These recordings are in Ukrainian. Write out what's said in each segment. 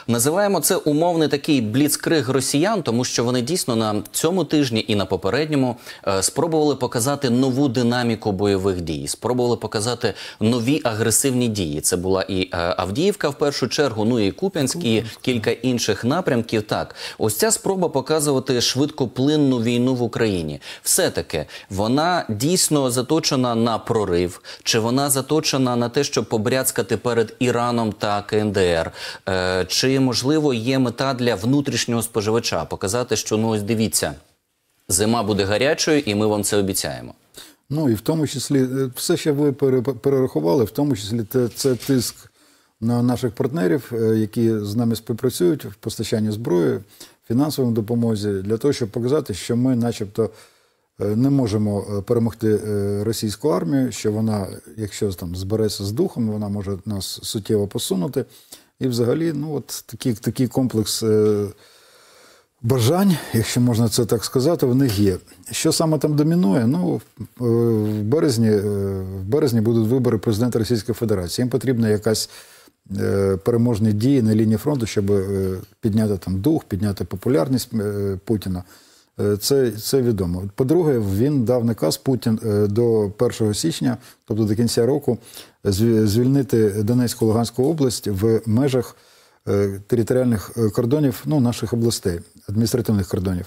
Називаємо це умовний такий бліцкриг росіян, тому що вони дійсно на цьому тижні і на попередньому спробували показати нову динаміку бойових дій, спробували показати нові агресивні дії. Це була і Авдіївка в першу чергу, ну і Куп'янськ, і кілька інших напрямків. Так, ось ця спроба показувати швидкоплинну війну в Україні. Все-таки вона дійсно заточена на прорив, чи вона заточена на те, щоб побряцкати перед Іраном та КНДР, чи, можливо, є мета для внутрішнього споживача, показати, що, ну ось дивіться, зима буде гарячою і ми вам це обіцяємо. Ну і в тому числі, все, що ви перерахували, в тому числі це тиск на наших партнерів, які з нами співпрацюють в постачанні зброї, фінансовій допомозі, для того, щоб показати, що ми начебто не можемо перемогти російську армію, що вона, якщо там збереться з духом, вона може нас суттєво посунути. І взагалі, ну от такий комплекс бажань, якщо можна це так сказати, в них є. Що саме там домінує? Ну, в березні будуть вибори президента Російської Федерації. Їм потрібна якась переможні дії на лінії фронту, щоб підняти там дух, підняти популярність Путіна. Це відомо. По-друге, він дав наказ Путін до 1 січня, тобто до кінця року, звільнити Донецьку, Луганську область в межах територіальних кордонів, ну, наших областей, адміністративних кордонів.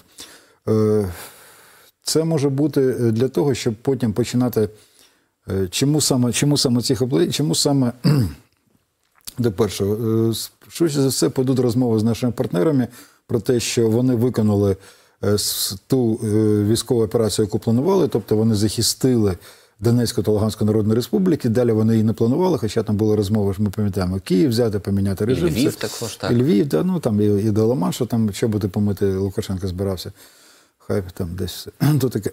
Це може бути для того, щоб потім починати, чому саме цих областей, чому саме, до першого, швидше за все, підуть розмови з нашими партнерами про те, що вони виконали ту військову операцію, яку планували, тобто вони захистили Донецьку та Луганську Народну Республіки, далі вони її не планували, хоча там були розмови, що ми пам'ятаємо, Київ взяти, поміняти режим. І Львів також, так. І Львів, да, ну там і до Ла-Маншу, там чоботи помити Лукашенко збирався. Хай там десь то таке.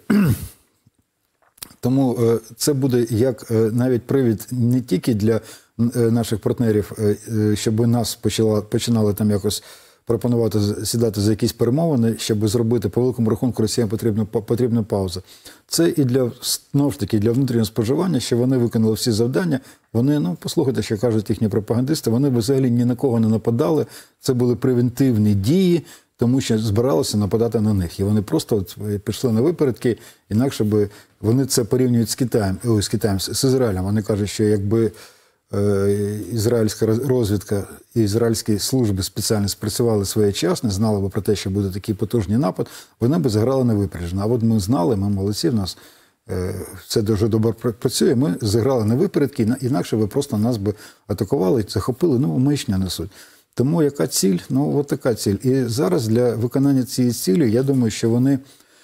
Тому це буде як навіть привід не тільки для наших партнерів, щоб нас починали там якось пропонувати сідати за якісь перемовини, щоб зробити по великому рахунку Росіям потрібна пауза. Це і для, знову ж таки, для внутрішнього споживання, що вони виконали всі завдання. Вони, ну, послухайте, що кажуть їхні пропагандисти, вони взагалі ні на кого не нападали. Це були превентивні дії, тому що збиралися нападати на них. І вони просто пішли на випередки, інакше би вони це порівнюють з Китаєм, з Ізраїлем. Вони кажуть, що якби ізраїльська розвідка і ізраїльські служби спеціально спрацювали своєчасно, знали б про те, що буде такий потужний напад, вони б зіграли на випередження. А от ми знали, ми молодці, в нас це дуже добре працює, ми зіграли на випередки, інакше ви просто нас би атакували, захопили, ну, маячня несуть. Тому яка ціль? Ну, от така ціль. І зараз для виконання цієї цілі, я думаю, що вони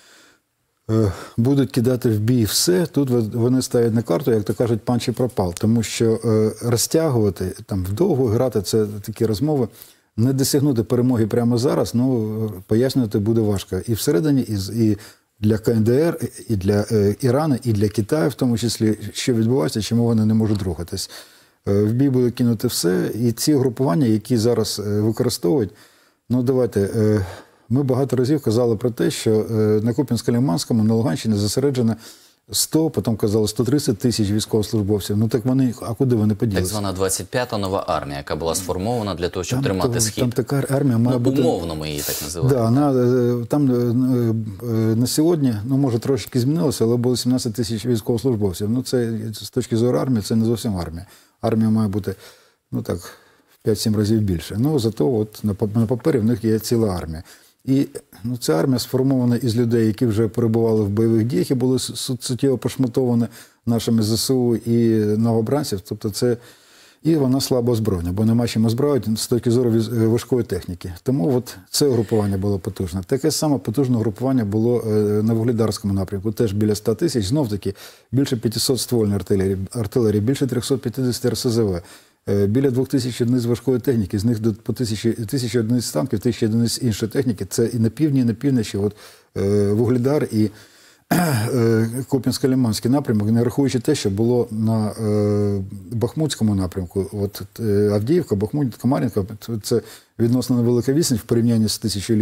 будуть кидати в бій все. Тут вони ставлять на карту, як то кажуть, панч і пропал. Тому що розтягувати, там вдовго грати, це такі розмови, не досягнути перемоги прямо зараз, ну, пояснювати буде важко. І всередині, і для КНДР, і для Ірану, і для Китаю, в тому числі, що відбувається, чому вони не можуть рухатись. В бій буде кинути все. І ці групування, які зараз використовують, ну, давайте... Ми багато разів казали про те, що на Куп'янсько-Лиманському, на Луганщині зосереджено 100, потім казали 130 тисяч військовослужбовців. Ну так вони, а куди вони поділися? Так звана 25-та нова армія, яка була сформована для того, щоб тримати схід. Там така армія має бути... Умовно ми її так називаємо. Да, там на сьогодні, ну може трошки змінилося, але було 17 тисяч військовослужбовців. Ну це з точки зору армії, це не зовсім армія. Армія має бути, ну так, в 5-7 разів більше. Ну зато от на папері в них є ціла армія. І ну, ця армія сформована із людей, які вже перебували в бойових діях і були суттєво пошматовані нашими ЗСУ і новобранців. Тобто це і вона слабо озброєна, бо нема чим озброїти з точки зору важкої техніки. Тому от це угрупування було потужне. Таке саме потужне угрупування було на Вугледарському напрямку, теж біля 100 тисяч, знов-таки більше 500 ствольної артилерії, більше 350 РСЗВ. Біля 2000 одиниць важкої техніки, з них по 1000 одиниць танків, 1000 одиниць іншої техніки. Це і на півдні, і на півночі. От Вугледар і Куп'янсько-Лиманський напрямок, не рахуючи те, що було на Бахмутському напрямку. От Авдіївка, Бахмут, Камар'їнка – це відносно невелика відстань в порівнянні з 1000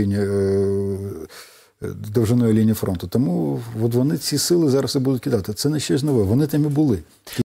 довжиною лінії фронту. Тому от вони ці сили зараз і будуть кидати. Це не щось нове. Вони там і були.